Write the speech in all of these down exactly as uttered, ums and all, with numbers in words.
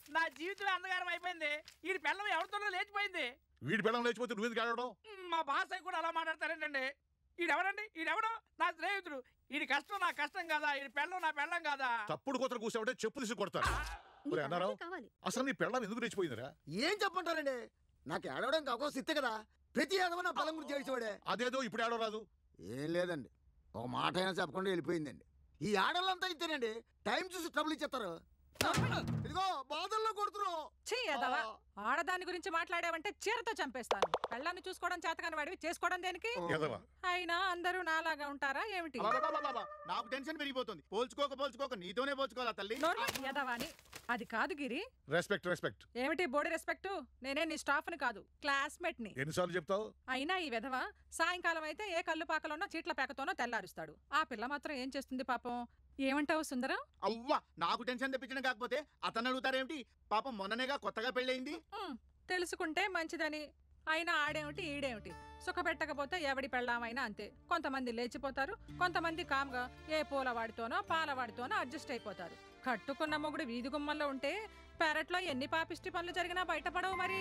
నా జీవితం అంధకారం అయిపోయింది. వీడి పిల్లం ఎవరితోనో లేచిపోయింది. వీడి పిల్లం లేచిపోతే నువ్వు ఎందుకు ఆడడం? మా బాస్ కూడా అలా మాట్లాడతారేంటండి? ఈడెవడండి? ఈడెవడో నా స్నేహితుడు. ఈడి కష్టం నా కష్టం కాదా? ఈడి పెళ్ళం నా పెళ్ళం కాదా? తప్పుడు కూతురు కూర్చోబట్టే చెప్పు తీసి కొడతారు. అన్నారావు అసలు నీ పెళ్ళం ఎందుకు లేచిపోయిందిరా? ఏం చెప్పంటారండి? నాకు ఏడవడానికి అవకాశం ఇస్తే కదా ప్రతి ఏడవ నా పిల్లం గురించి ఏడ్చేవాడే. అదేదో ఇప్పుడు ఏడవ రాదు. ఏం లేదండి, ఒక మాట అయినా చెప్పకుండా వెళ్ళిపోయిందండి. ఈ ఆడవాళ్ళంతా ఇస్తేనండి టైం చూసి ట్రబుల్ ఇచ్చేస్తారు. ఇదిగో బాధల్లో కొడుతున్నావు. ఆడదాని గురించి మాట్లాడావంటే చీరతో చంపేస్తాను. పెళ్ళాన్ని చూసుకోవడం చేతకాని వాడివి చేసుకోవడం దేనికి? అయినా అందరూ నాలాగా ఉంటారా ఏమిటి? నాకు టెన్షన్ పెరిగిపోతుంది. పోల్చుకోక పోల్చుకోక నీతోనే పోల్చుకోవాలా తల్లి? యదవాని అది కాదు గిరి. రెస్పెక్ట్ రెస్పెక్ట్ ఏమిటి బోడి రెస్పెక్ట్? నేనే నీ స్టాఫ్ ని కాదు, క్లాస్మేట్ ని. ఎన్నిసార్లు చెప్తావు? అయినా ఈ విధవ సాయంకాలం అయితే ఏ కళ్ళు పాకలోనో చీట్ల పేకతోనో తెల్లారుస్తాడు. ఆ పిల్ల మాత్రం ఏం చేస్తుంది పాపం? ఏమంటావు సుందరం? అవ్వా, నాకు టెన్షన్ తెప్పించడం కాకపోతే అతను అడుగుతారేమిటి? పాపం మొన్ననేగా కొత్తగా పెళ్ళయింది. తెలుసుకుంటే మంచిదని. అయినా ఆడేమిటి ఈడేమిటి? సుఖ పెట్టకపోతే ఎవడి పెళ్ళామైనా అంతే. కొంతమంది లేచిపోతారు, కొంతమంది కామ్గా ఏ పూలవాడితోనో పాలవాడితోనో అడ్జస్ట్ అయిపోతారు. కట్టుకున్న మొగుడు వీధి గుమ్మల్లో ఉంటే పెరట్లో ఎన్ని పాపిష్టి పనులు జరిగినా బయటపడవు మరి.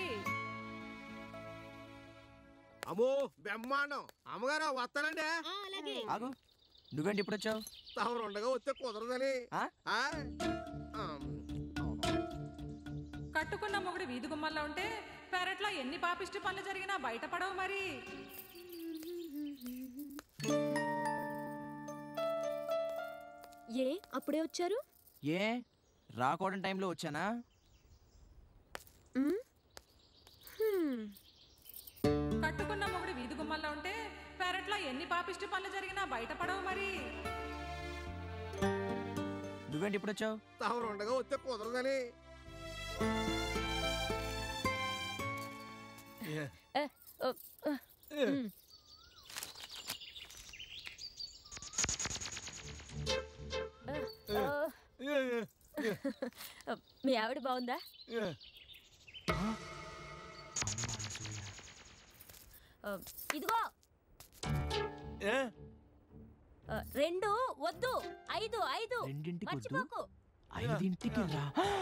అమ్మో బ్రహ్మాండం. అమ్మగారు వస్తానండి. నువ్వేంటి ఇప్పుడు వచ్చావు? తమరు ఉండగా వస్తే కుదరదని. కట్టుకున్న మొగుడు వీధి గుమ్మల్లో ఉంటే పెరట్లో ఎన్ని పాపిష్టి పనులు జరిగినా బయటపడవు మరి. ఏ అప్పుడే వచ్చారు? ఏ రాకూడని టైంలో వచ్చానా? కట్టుకున్న మొగుడు వీధి గుమ్మల్లో ఉంటే పెరట్లో ఎన్ని పాపిష్టి పనులు జరిగినా బయటపడవు మరి. నువ్వేంటి ఇప్పుడు వచ్చావు? తమరు ఉండగా వస్తే కుదరదని. మీ ఆవిడ బాగుందా? ఇదిగో రెండు వద్దు, ఐదు ఐదు మర్చిపోకు. ఐదింటికి రా.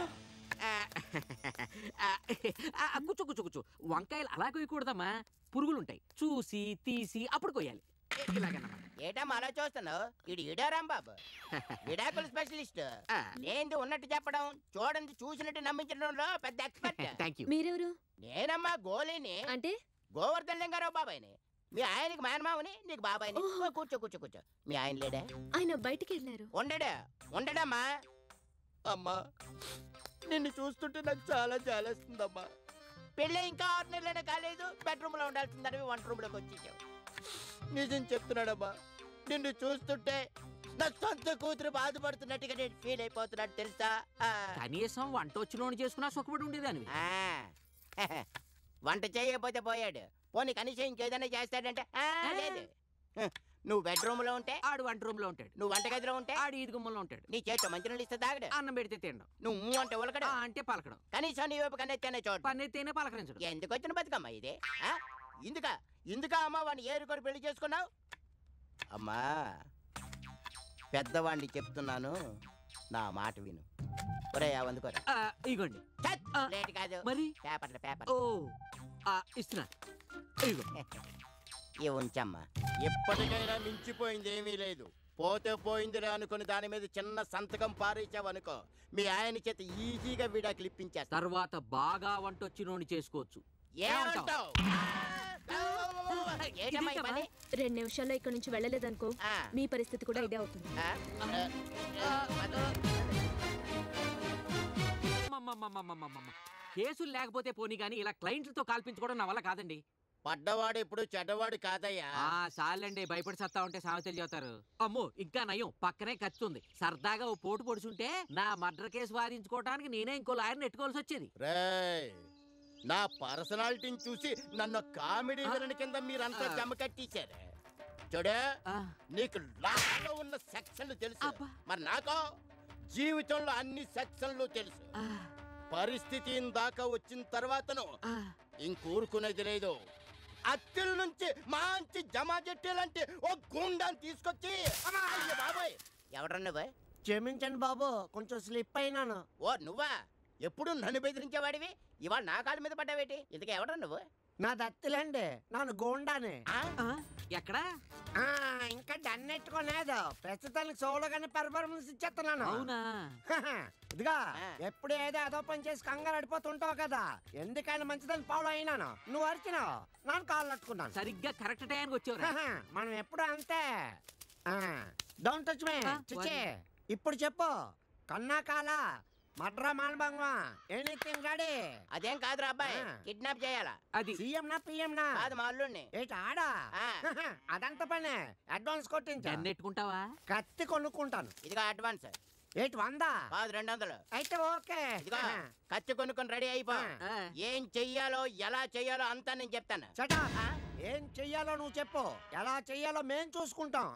కూర్చో కూర్చో కూర్చో. వంకాయలు అలా కొయ్యకూడదమ్మా, పురుగులుంటాయి. చూసి తీసి అప్పుడు కొయ్యాలి. ఏటమ్మా అలా చూస్తున్నావు? ఇది ఇడారాం బాబు, విడాకుల స్పెషలిస్ట్. ఏంది ఉన్నట్టు చెప్పడం, చూడండి చూసినట్టు నమ్మించడంలో పెద్ద ఎక్స్పర్ట్. మీరెవరు? నేనమ్మా గోలీని, అంటే గోవర్ధన్ లింగారావు బాబాయ్ని. మీ ఆయనకి మేనమావని, నీకు బాబాయ్ని. కూర్చో కూర్చో కూర్చో. మీ ఆయన లేడా? ఆయన బయటికి వెళ్ళారు. ఉండడా? ఉండడమ్మా. అమ్మా నిన్ను చూస్తుంటే నాకు చాలా జాలేస్తుందమ్మా. పెళ్ళి ఇంకా ఆరు నెలలైనా కాలేదు, బెడ్రూమ్ లో ఉండాల్సిందని వంట రూమ్ లోకి వచ్చేసావు. నిజం చెప్తున్నాడమ్మా, నిన్ను చూస్తుంటే నా సొంత కూతురు బాధపడుతున్నట్టుగా నేను ఫీల్ అయిపోతున్నాడు తెలుసా? కనీసం వంట వచ్చినోని చేసుకున్నా సుఖపడి ఉండేదాన్ని. వంట చేయకపోతే పోయాడు, పోనీ కనీసం ఇంకేదైనా చేస్తాడంటే లేదు. నువ్వు బెడ్రూమ్ లో ఉంటే ఆడు వంట రూమ్ లో ఉంటాడు, నువ్వు వంట గదిలో ఉంటే ఆడు ఈది గుమ్మలో ఉంటాడు. నీ చేతితో మంచినీళ్ళు ఇస్తే తాగడు, అన్నం పెడితే తినడం, నువ్వు అంటే ఉలకడం అంటే పలకడం, కనీసం నీ వైపు కన్నెత్తేనే చోటు పన్నెత్తేనే పలకరించడం. ఎందుకు వచ్చిన బతుకమ్మా ఇది? ఇందుక ఇందుకా అమ్మా వాడిని ఏరుకొని పెళ్లి చేసుకున్నావు? అమ్మా పెద్దవాడిని చెప్తున్నాను, నా మాట విను. ఒరే అందుకోరా. ఇగోండి. లేట్ కాదు మరి పేపర్లు పేపర్. ఓ ఇస్తున్నా. ఇవి ఉంచమ్మా. ఎప్పటికైనా మించిపోయింది ఏమీ లేదు. పోతే పోయిందిరా అనుకుని దాని మీద చిన్న సంతకం పారేసావనుకో, మీ ఆయన చేత ఈజీగా విడాకులు ఇప్పించేస్తా. తర్వాత బాగా వంట వచ్చినోని చేసుకోవచ్చు. ఏమంటావు? రెండు నిమిషాల్లో ఇక్కడ నుంచి వెళ్ళలేదనుకో, మీ పరిస్థితి కూడా ఇదే అవుతుంది. కేసులు లేకపోతే పోనీ గానీ ఇలా క్లయింట్లతో కాల్పించుకోవడం నా వల్ల కాదండి. పడ్డవాడు ఇప్పుడు చెడ్డవాడు కాదయ్యా. చాలండి, భయపడి సత్తా ఉంటే సామెతలు చెబుతారు. అమ్మో ఇంకా నయం, పక్కనే ఖర్చు ఉంది. సరదాగా ఓ పోటు పొడుచుంటే నా మర్డర్ కేసు వాదించుకోవడానికి నేనే ఇంకో లాయర్ని ఎట్టుకోవాల్సి వచ్చేది. నా పర్సనాలిటీని చూసి నన్ను కామెడీ విలన్ కింద మీరంతా జమ కట్టించారు. చూడే, నీకు లాలో ఉన్న సెక్షన్లు తెలుసు, మరి నాకో జీవితంలో అన్ని సెక్షన్లు తెలుసు. పరిస్థితి దాకా వచ్చిన తర్వాతను ఇంకూరుకునేది లేదు. అత్తిల నుంచి మంచి జమా చెట్టేలంటే ఓ గుండాన్ని తీసుకొచ్చి బాబాయ్ ఎవడన్నా క్షమించండి బాబు, కొంచెం స్లిప్ అయినాను. ఓ నువ్వా? ఎప్పుడు నన్ను బెదిరించేవాడివి ఇవాళ నా కాళ్ళ మీద పడ్డావేటి ఇంతకీ ఎవడా నువ్వు నా దత్తులండి నాను గోండాని ఎక్కడా ఇంకా డన్నెట్టుకోలేదు ప్రస్తుతానికి సోలోగానే పెర్ఫార్మెన్స్ ఇచ్చేస్తున్నాను అవునా ఇదిగా ఎప్పుడు ఏదో అదో పని చేసి కంగారు అడిపోతుంటావు కదా ఎందుకైనా మంచిదని పావులు అయినాను నువ్వు అరిచినావు నాను కాళ్ళు అట్టుకున్నాను సరిగ్గా కరెక్ట్ టైంకి వచ్చావు మనం ఎప్పుడు అంతే డోంట్ టచ్ మీ చిచ్చే ఇప్పుడు చెప్పు కన్నా కాల మడ్రా మాల్బంగం ఎనీథింగ్ రెడీ అదేం కాదురా అబ్బాయి కిడ్నాప్ చేయాలా అది సీఎం నా పిఎం నా కాదు మా అల్లుడిని ఏంటి ఆడా అదంతా పనే అడ్వాన్స్ కొట్టించా నెట్టుకుంటావా కత్తి కొనుక్కుంటాను ఇదిగో అడ్వాన్స్ ఏంటి వందా కాదు రెండు వందలు అయితే ఓకే ఇదిగో కత్తి కొనుక్కొని రెడీ అయిపో ఏం చెయ్యాలో ఎలా చెయ్యాలో అంతా నేను చెప్తాను చటా ఏం చెయ్యాలో నువ్వు చెప్పు ఎలా చెయ్యాలో మేం చూసుకుంటాం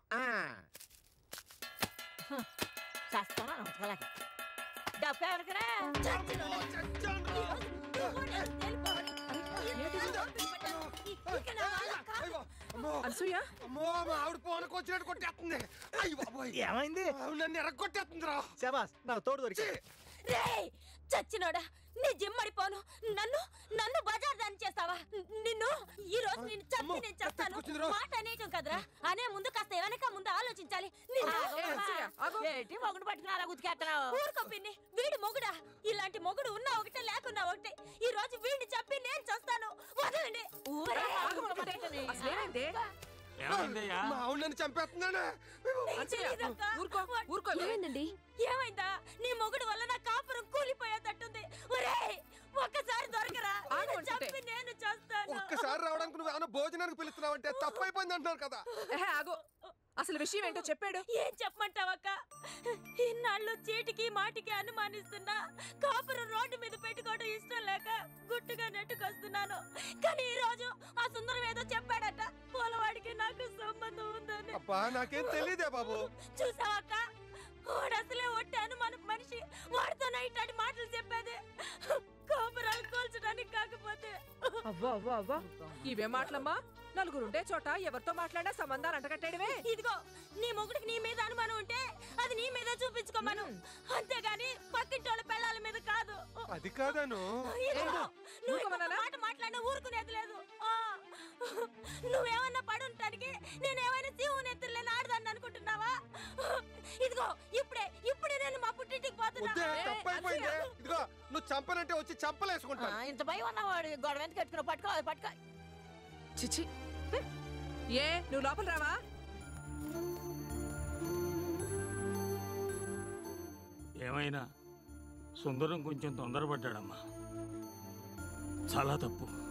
ఏమైంది నన్ను ఎరగొట్టేస్తుంది రా శబాస్ నాకు తోడు దొరికి చచ్చినోడా నీ జిమ్మడిపోను నన్ను నన్ను బజార్ దాన్ని చేస్తావా నిన్ను ఈ రోజు నేను చంపి నేను చేస్తాను మాట అనేయటం కదరా అనే ముందు కాస్త వెనక ముందు ఆలోచించాలి మొగుడు పట్టుకున్నారా గుర్తుకెత్తనావు ఊరుకో పిన్ని వీడి మొగుడా ఇలాంటి మొగుడు ఉన్నా ఒకటే లేకున్నా ఒకటే ఈ రోజు వీడిని చంపి నేను చేస్తాను వదలండి ఏమైందా నీ మొగుడు వల్ల నా కాపురం కూలిపోయేటట్టుంది ఒక్కసారి దొరకరా చంపి నేను చేస్తాను ఒక్కసారి రావడానికి నువ్వు ఏమైనా భోజనానికి పిలుస్తున్నావంటే తప్పైపోయింది అంటున్నారు కదా ఆగు అసలు విషయం ఏంటో చెప్పాడు ఏం చెప్పమంటావక్క ఇన్నాళ్ళు చీటికి మాటికి అనుమానిస్తున్నా కాపురం రోడ్డు మీద పెట్టుకోవడం ఇష్టం లేక గుట్టుగా నెట్టుకొస్తున్నాను కానీ ఈ రోజు ఆ సుందరం ఏదో చెప్పాడట పూలవాడికి నాకు సంబంధం ఉందని అబ్బా నాకేం తెలియదే బాబు చూసావక్క వాడు అసలే ఒట్టి అనుమానం మనిషి వాడితో ఇట్లాంటి మాటలు చెప్పేది కాపురాలు కోల్చడానికి కాకపోతే అవ్వా అవ్వా అవ్వా ఇవే మాటలమ్మా నలుగురుండే చోట ఎవరితో మాట్లాడా సంబంధాలు అంటగట్టేయడమే ఇదిగో నీ మొగుడికి నీ మీద అనుమానం ఉంటే అది నీ మీద చూపించుకోమను అంతేగాని పక్కింటోళ్ళ పెళ్ళాల మీద కాదు అది కాదను నువ్వు మాట మాట్లాడినా ఊరుకునేది లేదు నువ్వేమన్నా పడుంటానికి నేనేమైనా శివుని ఎత్తులేని ఆడదాన్ని అనుకుంటున్నావా ఇదిగో ఇప్పుడే ఇప్పుడే నేను మా పుట్టింటికి పోతున్నా ఇదిగో నువ్వు చంపనంటే వచ్చి చంపలేసుకుంటా ఇంత భయం ఉన్నవాడు గొడవ ఎంత కట్టుకున్నా పట్టుకో పట్టుకో చిచి ఏ నువ్వు లోపల రావా ఏమైనా సుందరం కొంచెం తొందరపడ్డాడమ్మా చాలా తప్పు